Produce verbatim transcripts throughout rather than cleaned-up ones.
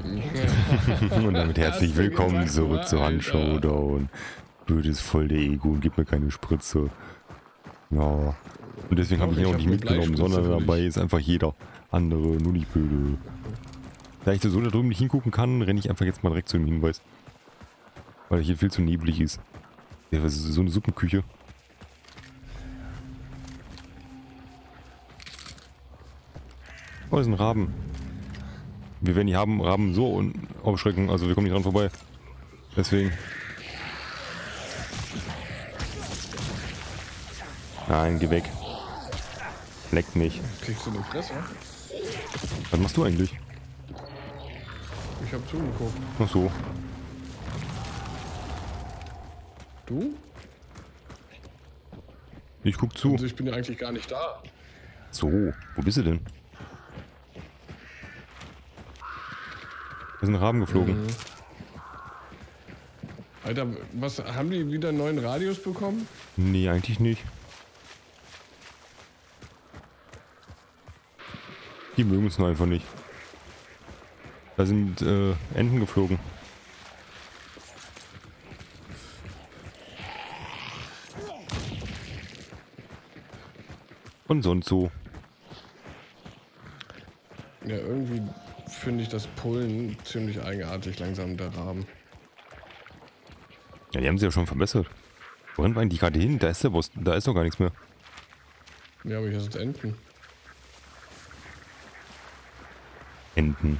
Und damit herzlich Hast du willkommen gesagt, zurück wa, zu Hand Alter? Showdown. Blödes voll der Ego und gib mir keine Spritze. Ja. Und deswegen habe Doch, ich ihn ich auch hab nicht eine mitgenommen, Bleispritze sondern für dabei dich. ist einfach jeder andere, nur nicht blöde. Da ich da so da drüben nicht hingucken kann, renne ich einfach jetzt mal direkt zu dem Hinweis. Weil hier viel zu neblig ist. Ja, was ist so eine Suppenküche? Oh, das sind Raben. Wir werden die haben, Raben so und aufschrecken, also wir kommen nicht dran vorbei. Deswegen. Nein, geh weg. Leckt mich. Kriegst du eine Fresse? Was machst du eigentlich? Ich hab zugeguckt. Ach so. Du? Ich guck zu. Also ich bin ja eigentlich gar nicht da. So, wo bist du denn? Da sind Raben geflogen. Mhm. Alter, was, haben die wieder einen neuen Radius bekommen? Nee, eigentlich nicht. Die mögen es nur einfach nicht. Da sind äh, Enten geflogen. Und sonst so. Ja, irgendwie finde ich das Pullen ziemlich eigenartig langsam, der Raben. Ja, die haben sie ja schon verbessert. Wo rennen wir eigentlich gerade hin? Da ist der Boss. Da ist doch gar nichts mehr. Ja, aber hier sind Enten. Enten.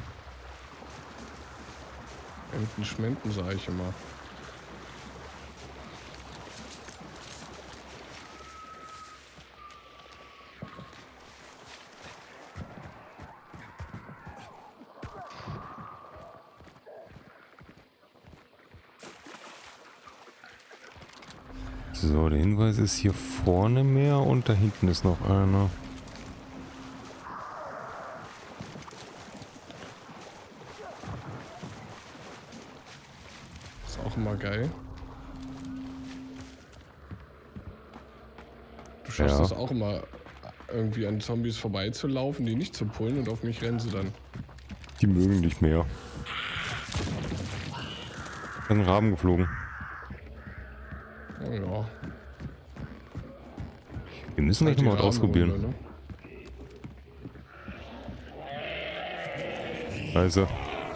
Enten schmenten, sag ich immer. So, der Hinweis ist hier vorne mehr und da hinten ist noch einer. Ist auch immer geil. Du schaffst Ja. es auch immer, irgendwie an Zombies vorbeizulaufen, die nicht zu pullen, und auf mich rennen sie dann. Die mögen nicht mehr. Da sind Raben geflogen. Oh ja. Wir müssen gleich Halt die nochmal was ausprobieren. Rabenhunde, ne? Also.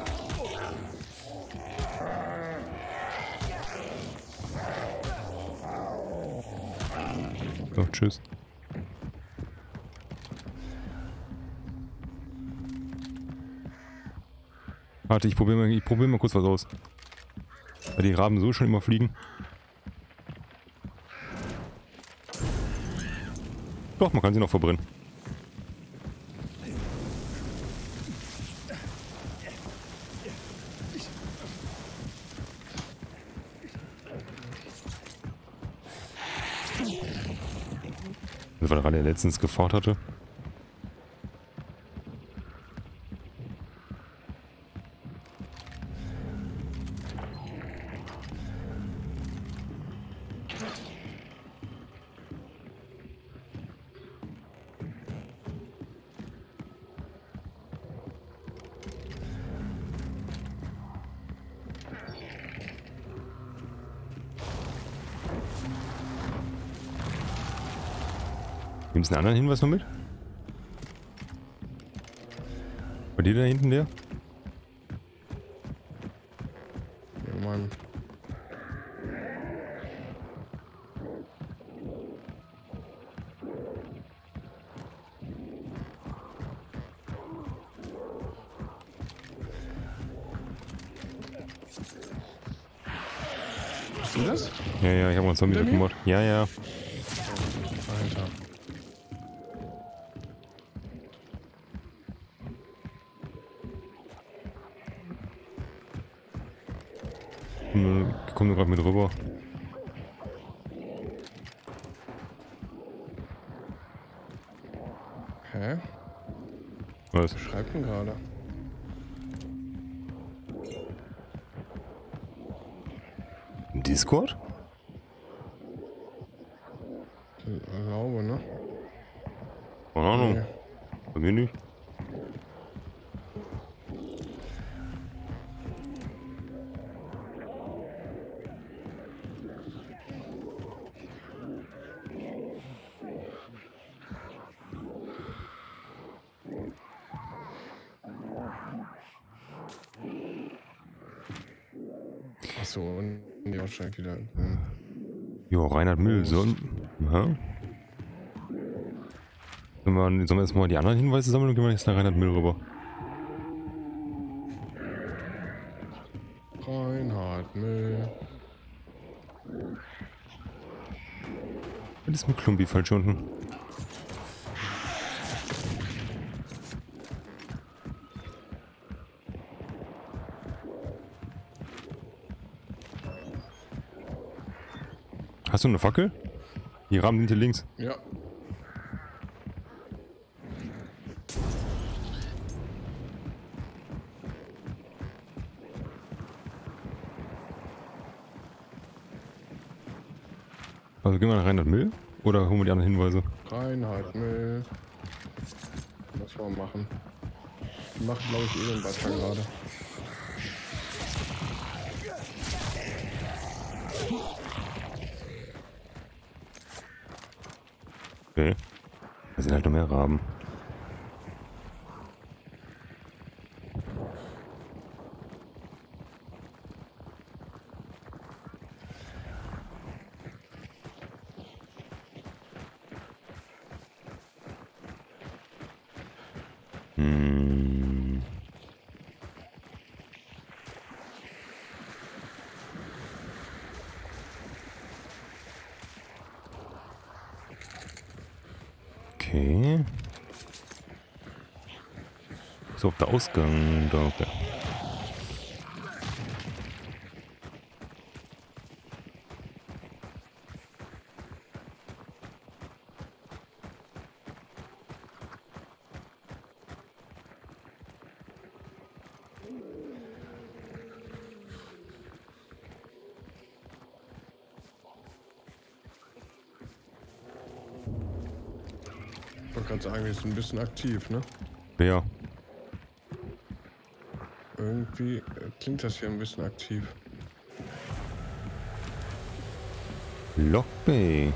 So, tschüss. Warte, ich probiere mal, ich probier mal kurz was aus. Weil die Raben so schon immer fliegen. Doch, man kann sie noch verbrennen. Das war der, der letztens gefordert hatte. Nimmst du einen anderen Hinweis noch mit? Bei dir da hinten der? Ja, Mann. Bist du das? Ja, ja, ich habe mal einen Zombie Hinter mir? gemacht. Ja, ja. Alter. Komm, komm nur gerade mit rüber. Hä? Was? Was schreibt denn gerade? Discord? Ich glaube, ne? Keine Ahnung. Nee. Bei mir nicht. Achso, nee, wahrscheinlich wieder. Hm. Jo, Reinhard Müll. So, ja. Sollen wir, sollen wir jetzt mal die anderen Hinweise sammeln und gehen wir jetzt nach Reinhard Müll rüber? Reinhard Müll. Was ist mit Klumpi falsch unten? Hast du eine Fackel? Die Rahmen sind hier links. Ja. Also gehen wir nach Reinhard Müll oder holen wir die anderen Hinweise? Reinhard Müll. Was wollen wir machen? Die machen, glaube ich, eh den Beitrag gerade. Okay. Da sind halt noch mehr Raben. Hm. Okay. So, auf der Ausgang da. Okay. Ich wollte gerade sagen, wir sind ein bisschen aktiv, ne? Ja. Irgendwie äh, klingt das hier ein bisschen aktiv. Lockbay.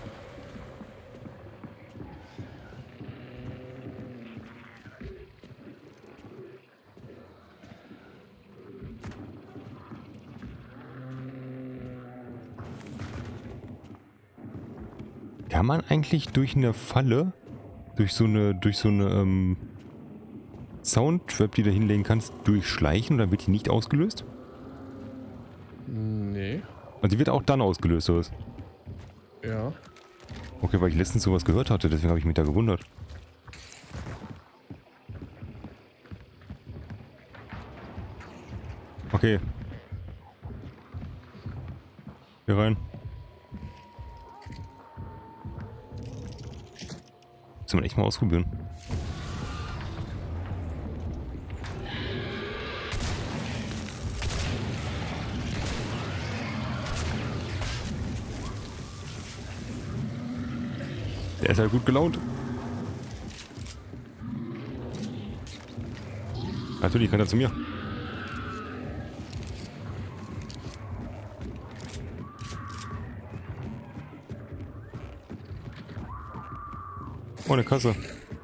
Kann man eigentlich durch eine Falle, durch so eine, durch so eine ähm, Soundtrap, die du hinlegen kannst, durchschleichen und dann wird die nicht ausgelöst? Nee. Also die wird auch dann ausgelöst, oder was? Ja. Okay, weil ich letztens sowas gehört hatte, deswegen habe ich mich da gewundert. Okay. Hier rein. Sollen wir echt mal ausprobieren? Der ist halt gut gelaunt. Natürlich, kann er zu mir. Oh, eine Kasse.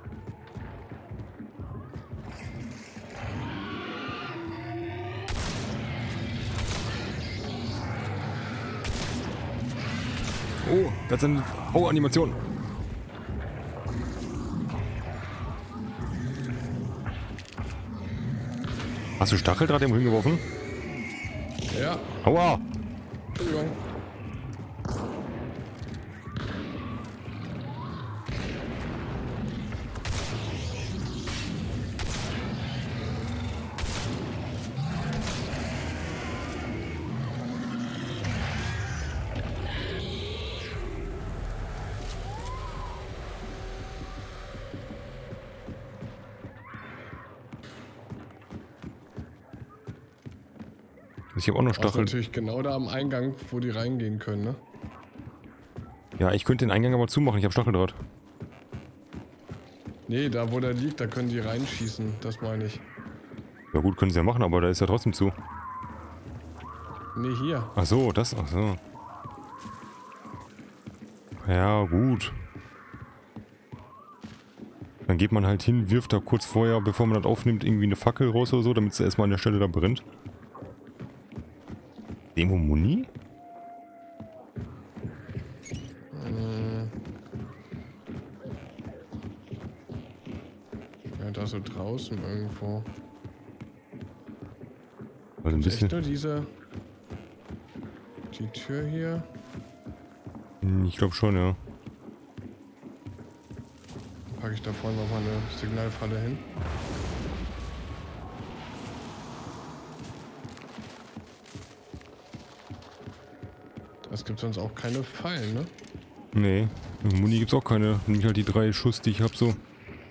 Oh, das sind... Oh, Animation. Hast du Stacheldraht irgendwo hingeworfen? Ja. Aua! Entschuldigung. Ich habe auch noch Das ist Stachel. natürlich genau da am Eingang, wo die reingehen können, ne? Ja, ich könnte den Eingang aber zumachen. Ich habe Stacheldraht. Nee, da wo der liegt, da können die reinschießen. Das meine ich. Ja gut, können sie ja machen, aber da ist ja trotzdem zu. Nee, hier. Ach so, das, ach so. Ja, gut. Dann geht man halt hin, wirft da kurz vorher, bevor man das aufnimmt, irgendwie eine Fackel raus oder so, damit es erstmal an der Stelle da brennt. Demo Muni? Äh, ja, da so draußen irgendwo. Also ein Ist echt bisschen. nur diese... Die Tür hier? Ich glaube schon, ja. Packe ich da vorne nochmal eine Signalfalle hin. Es gibt sonst auch keine Fallen, ne? Nee. Muni gibt's auch keine. Nicht halt die drei Schuss, die ich hab so.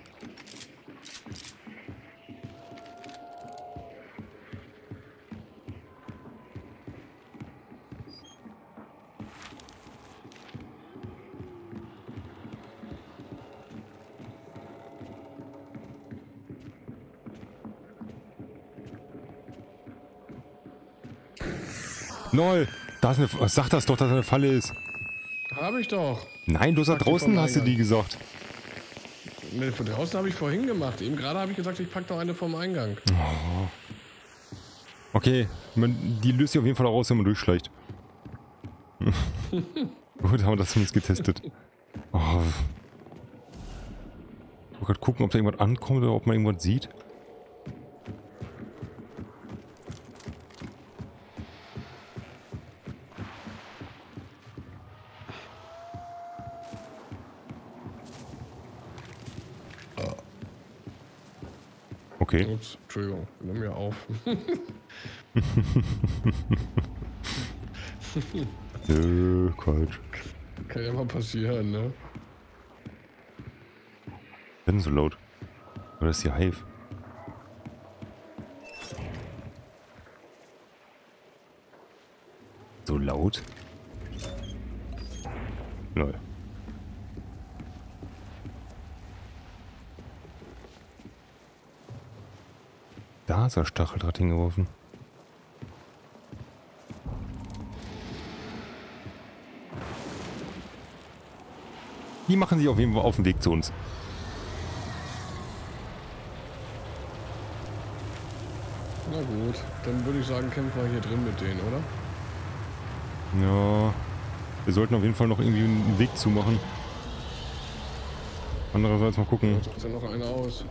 Noll! Da ist eine. Sag das doch, dass da eine Falle ist. Habe ich doch. Nein, du hast da Pack die draußen, vom hast du die Eingang. gesagt. Ne, von draußen habe ich vorhin gemacht. Eben gerade habe ich gesagt, ich packe noch eine vom Eingang. Oh. Okay, man, die löst sich auf jeden Fall auch raus, wenn man durchschleicht. Gut, haben wir das zumindest getestet. Oh. Ich wollte gerade gucken, ob da irgendwas ankommt oder ob man irgendwas sieht. Okay. Ups, Entschuldigung, nimm mir auf. Äh, Quatsch. Kann ja mal passieren, ne? Wenn so laut. Oder ist die Hive? So laut? Lol. Da ist der Stacheldraht hingeworfen. Die machen sich auf jeden Fall auf den Weg zu uns. Na gut, dann würde ich sagen, kämpfen wir hier drin mit denen, oder? Ja. Wir sollten auf jeden Fall noch irgendwie einen Weg zumachen. Andererseits mal gucken. Da sucht ja noch einer aus.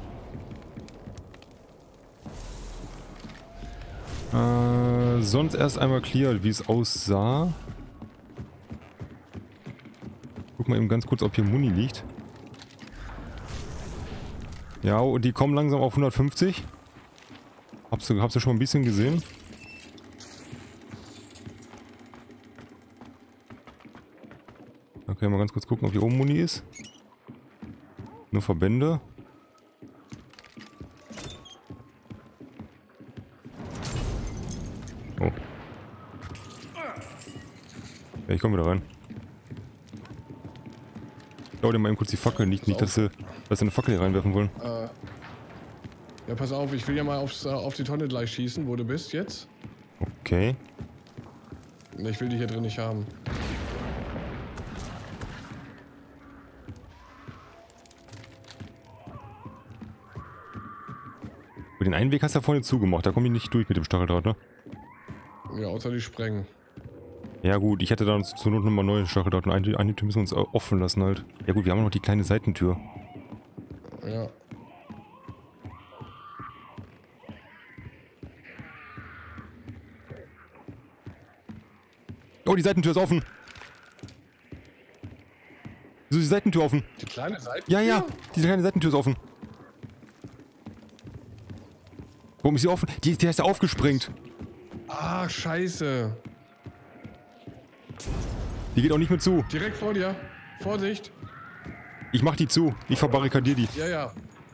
Äh, sonst erst einmal clear, wie es aussah. Guck mal eben ganz kurz, ob hier Muni liegt. Ja, und die kommen langsam auf hundertfünfzig. Habst du, habst du schon mal ein bisschen gesehen? Okay, mal ganz kurz gucken, ob hier oben Muni ist. Nur Verbände. Oh. Ja, ich komme wieder rein. Schau dir mal eben kurz die Fackel. Nicht, nicht dass, sie, dass sie eine Fackel hier reinwerfen wollen. Äh, ja, pass auf, ich will ja mal aufs, äh, auf die Tonne gleich schießen, wo du bist jetzt. Okay. Ich will die hier drin nicht haben. Für den einen Weg hast du ja vorhin zugemacht. Da komme ich nicht durch mit dem Stacheldraht, ne? Ja, außer die sprengen. Ja gut, ich hätte dann zur Not nochmal neue Stacheldraht und eine, eine Tür müssen wir uns offen lassen halt. Ja gut, wir haben noch die kleine Seitentür. Ja. Oh, die Seitentür ist offen. Wieso ist die Seitentür offen? Die kleine Seite? Ja, ja, die kleine Seitentür ist offen. Warum ist sie offen? Die, der ist ja aufgesprengt. Ah, scheiße. Die geht auch nicht mehr zu. Direkt vor dir. Vorsicht. Ich mach die zu. Ich verbarrikadiere die. Ja, ja.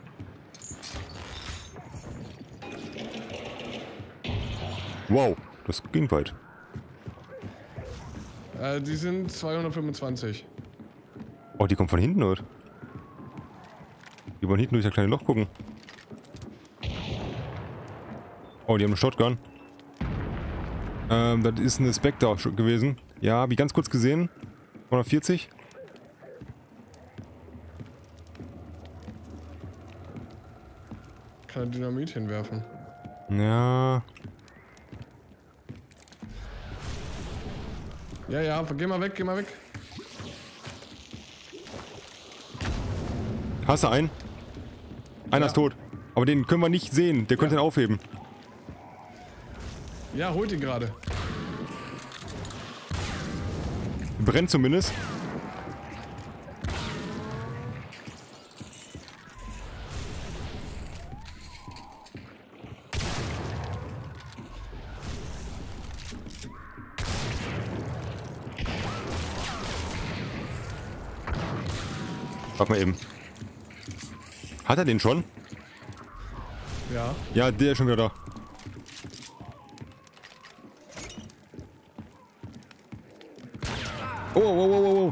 Wow, das ging weit. Äh, die sind zweihundertfünfundzwanzig. Oh, die kommt von hinten, oder? Die wollen hinten durch das kleine Loch gucken. Oh, die haben eine Shotgun. Ähm, das ist eine Spectre gewesen. Ja, hab ich ganz kurz gesehen. hundertvierzig. Kann er Dynamit hinwerfen. Ja. Ja, ja, geh mal weg, geh mal weg. Hast du einen? Einer Ja. ist tot. Aber den können wir nicht sehen. Der könnte Ja. ihn aufheben. Ja, holt ihn gerade. Brennt zumindest. Warte mal eben. Hat er den schon? Ja. Ja, der ist schon wieder da. Oh, oh, oh, oh, oh.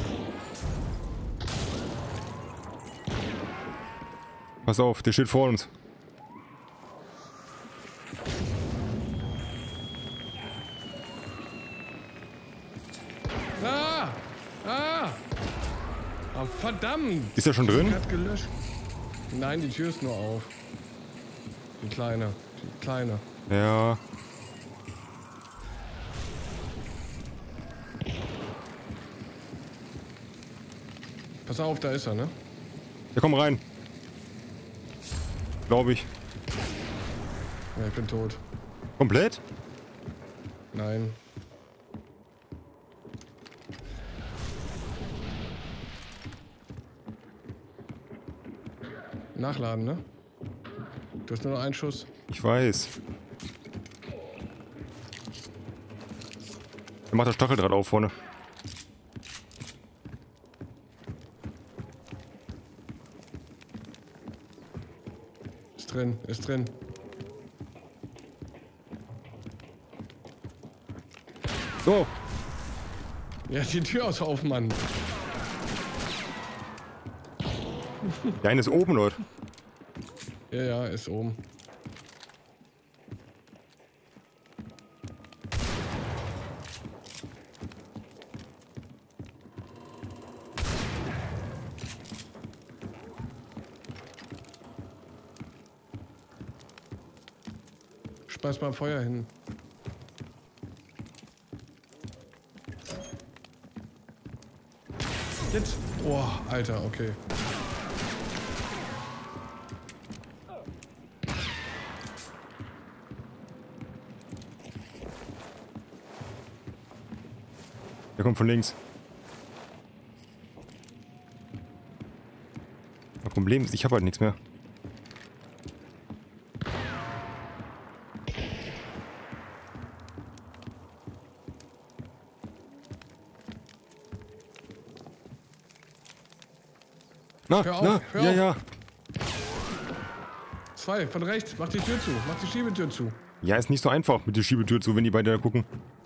Pass auf, der steht vor uns. Ah! Ah! Oh, verdammt! Ist er schon drin? Hat gelöscht. Nein, die Tür ist nur auf. Die kleine. Die kleine. Ja. Pass auf, da ist er, ne? Ja, komm rein. Glaube ich. Ja, ich bin tot. Komplett? Nein. Nachladen, ne? Du hast nur noch einen Schuss. Ich weiß. Er macht das Stacheldraht auf vorne. Ist drin, ist drin. So. Ja, die Tür ist auf, Mann. Der eine ist oben, Leute. Ja, ja, ist oben. Schmeiß mal Feuer hin. Jetzt. Boah, Alter, okay. Der kommt von links. Das Problem ist, ich habe halt nichts mehr. Na, Hör auf, na, hör ja, auf. ja. Zwei, von rechts. Mach die Tür zu. Mach die Schiebetür zu. Ja, ist nicht so einfach mit der Schiebetür zu, wenn die beide da gucken.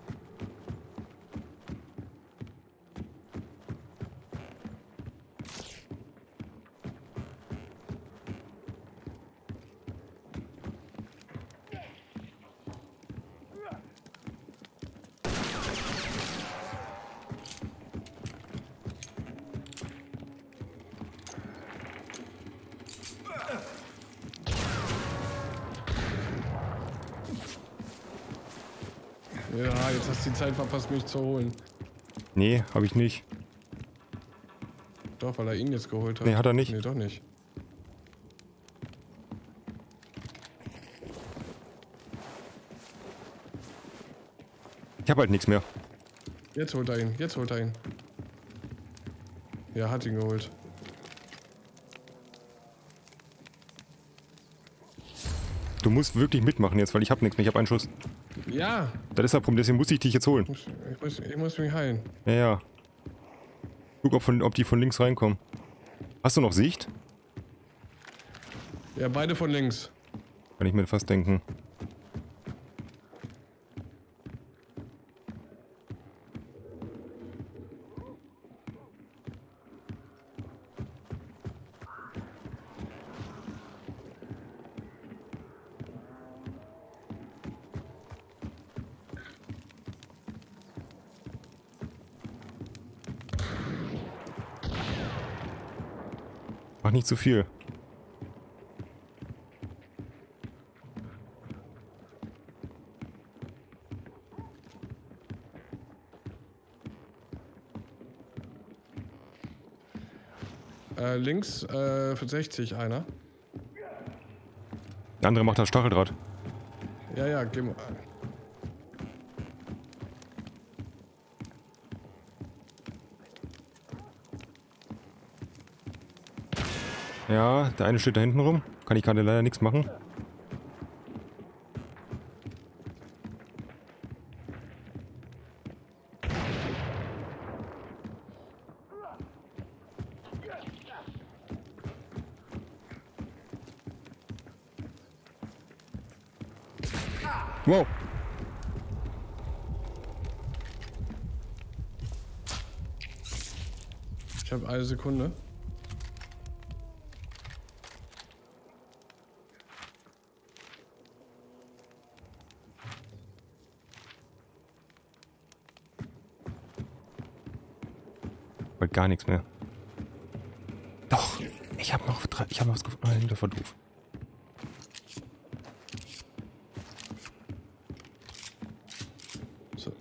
Ja, jetzt hast du die Zeit verpasst, mich zu holen. Nee, habe ich nicht. Doch, weil er ihn jetzt geholt hat. Nee, hat er nicht. Nee, doch nicht. Ich habe halt nichts mehr. Jetzt holt er ihn. Jetzt holt er ihn. Ja, hat ihn geholt. Du musst wirklich mitmachen jetzt, weil ich habe nichts mehr. Ich habe einen Schuss. Ja. Das ist das Problem, deswegen muss ich dich jetzt holen. Ich muss, ich muss, ich muss mich heilen. Ja, ja. Guck, ob, von, ob die von links reinkommen. Hast du noch Sicht? Ja, beide von links. Kann ich mir fast denken. Mach nicht zu viel. Äh, links äh, für sechzig einer. Der andere macht das Stacheldraht. Ja, ja, geh mal. Ja, der eine steht da hinten rum. Kann ich gerade leider nichts machen. Wow. Ich habe eine Sekunde. Bald gar nichts mehr. Doch, ich habe noch, ich habe noch was gefunden. Nein, das war doof. So.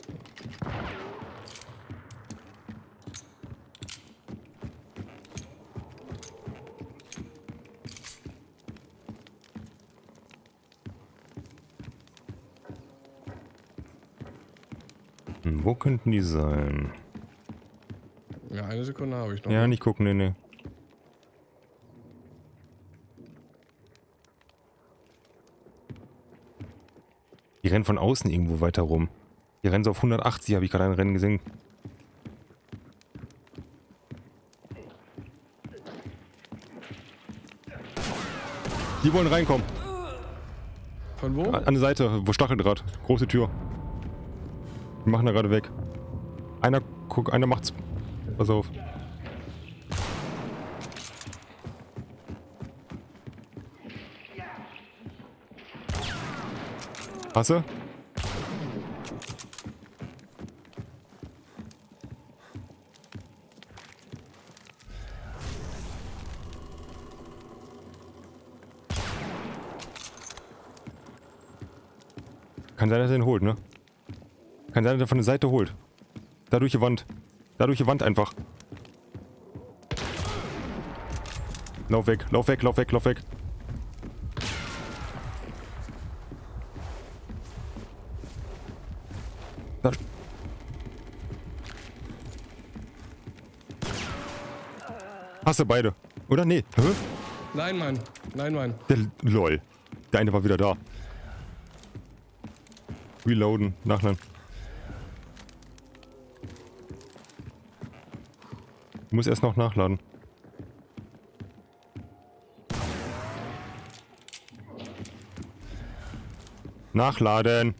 Hm, wo könnten die sein? Ja, eine Sekunde habe ich noch. Ja, nicht gucken, nee, nee. Die rennen von außen irgendwo weiter rum. Die rennen so auf hundertachtzig, habe ich gerade ein Rennen gesehen. Die wollen reinkommen. Von wo? An der Seite, wo Stacheldraht. Große Tür. Die machen da gerade weg. Einer, guck, einer macht's. Pass auf. Hast du? Kann sein, dass er ihn holt, ne? Kann sein, dass er von der Seite holt. Da durch die Wand. Da durch die Wand einfach. Lauf weg, lauf weg, lauf weg, lauf weg. Da. Hast du beide? Oder? Nee. Hä? Nein, Mann. Nein, Mann. Der LOL. Der eine war wieder da. Reloaden, nachladen. Ich muss erst noch nachladen. Nachladen.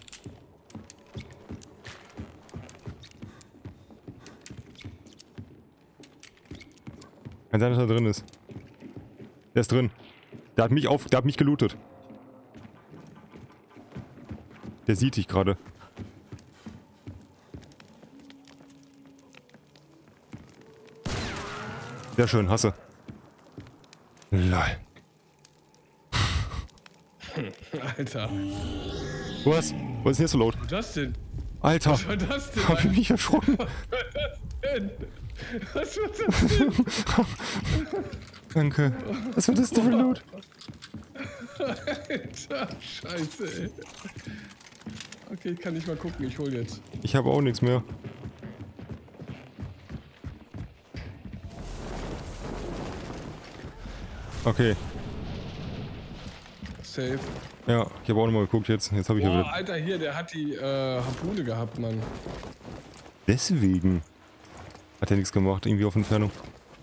Kann sein, dass er drin ist. Der ist drin. Der hat mich auf, der hat mich gelootet. Der sieht dich gerade. Sehr schön, hasse. Lol. Alter. Was? Was ist denn jetzt so laut? Was war das denn? Alter. Was war das denn? Hab ich mich erschrocken. Was war das denn? Danke. Was war das denn für laut? Alter, scheiße, ey. Okay, kann ich mal gucken, ich hol jetzt. Ich habe auch nichts mehr. Okay. Safe. Ja, ich habe auch nochmal geguckt jetzt. Jetzt habe ich ja Boah, wieder. Alter, hier, der hat die äh, Harpune gehabt, Mann. Deswegen hat er nichts gemacht, irgendwie auf Entfernung.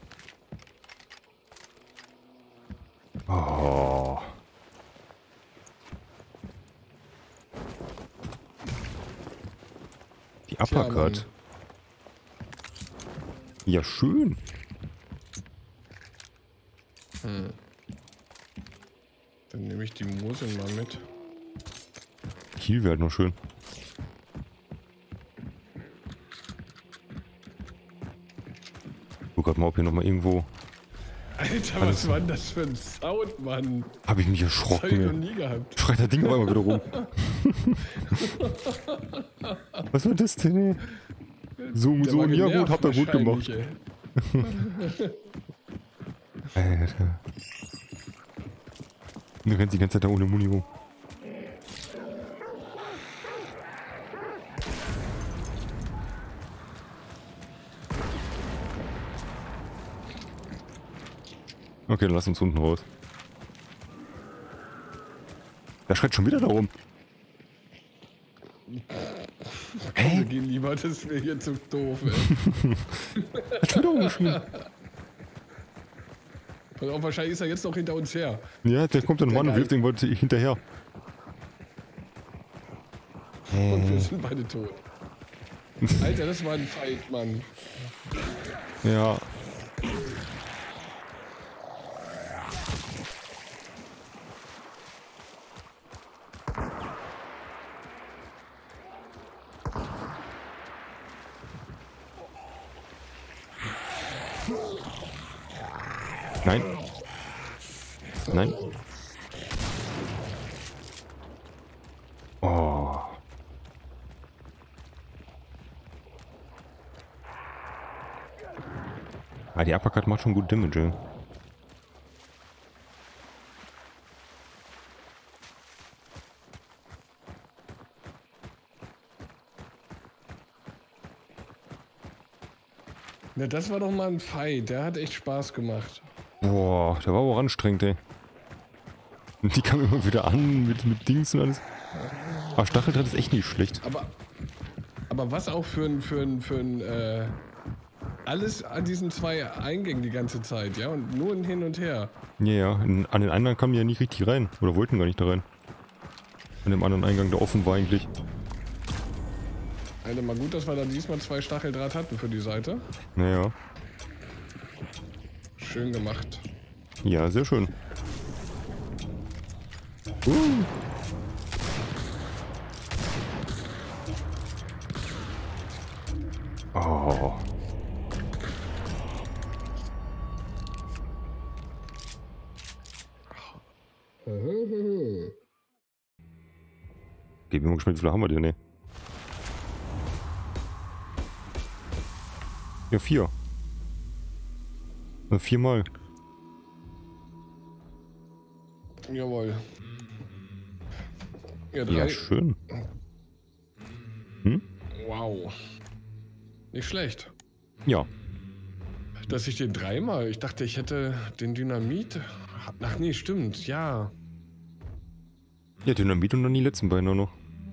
Oh. Die Uppercut. Ja, schön. Hm. Dann nehme ich die Mose mal mit. Kiel wäre halt noch schön. Guck grad mal, ob hier nochmal irgendwo... Alter, was war denn das für ein Sound, Mann? Hab ich mich Das hab ich noch erschrocken. nie gehabt. Schreit das Ding auf einmal wieder rum. Was war das denn, ey? So, Der so, war ja genervt gut, habt ihr gut gemacht. wahrscheinlich, ey. Alter. Du rennst die ganze Zeit da ohne Muni rum. Okay, dann lass uns unten raus. Der schreit schon wieder da rum. Hey? Wir gehen lieber, das wäre hier zu doof, ey. Hat schon wieder rumgeschrien. Pass auf, wahrscheinlich ist er jetzt noch hinter uns her. Ja, der kommt dann Mann und wirft irgendwo hinterher. Und wir sind beide tot. Alter, das war ein Fight, Mann. Ja. Nein. Nein. Oh. Ah, die Uppercut macht schon gut Damage, ey. Ja, das war doch mal ein Fight, der hat echt Spaß gemacht. Boah, der war auch anstrengend, ey. Und die kam immer wieder an mit, mit Dings und alles. Aber Stacheldraht ist echt nicht schlecht. Aber, aber was auch für ein, für ein, für ein, äh, alles an diesen zwei Eingängen die ganze Zeit, ja? Und nur ein Hin und Her. Ja, ja. In, an den anderen kamen die ja nicht richtig rein. Oder wollten gar nicht da rein. An dem anderen Eingang, der offen war eigentlich. Alter, mal gut, dass wir da diesmal zwei Stacheldraht hatten für die Seite. Naja. Schön gemacht. Ja, sehr schön. Uh. Oh. Okay, bin mal gespannt, wie viele haben wir denn, ne? Ja, vier. Na, viermal. Jawohl. Ja, drei. Ja, schön. Hm? Wow. Nicht schlecht. Ja. Dass ich den dreimal, ich dachte, ich hätte den Dynamit. Ach nee, stimmt, ja. Ja, Dynamit und dann die letzten beiden auch noch.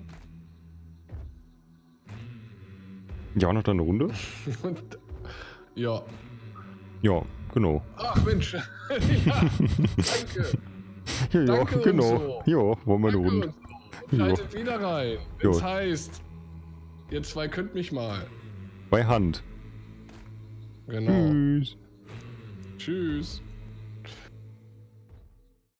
Ja, noch da eine Runde? Und, ja. Ja, genau. Ach Mensch. Ja, danke. Ja, ja, Danke genau. so. Ja, wollen wir eine Danke Runde. und Ja. schaltet wieder rein. Ja. Das heißt, ihr zwei könnt mich mal. Bei Hand. Genau. Tschüss. Tschüss.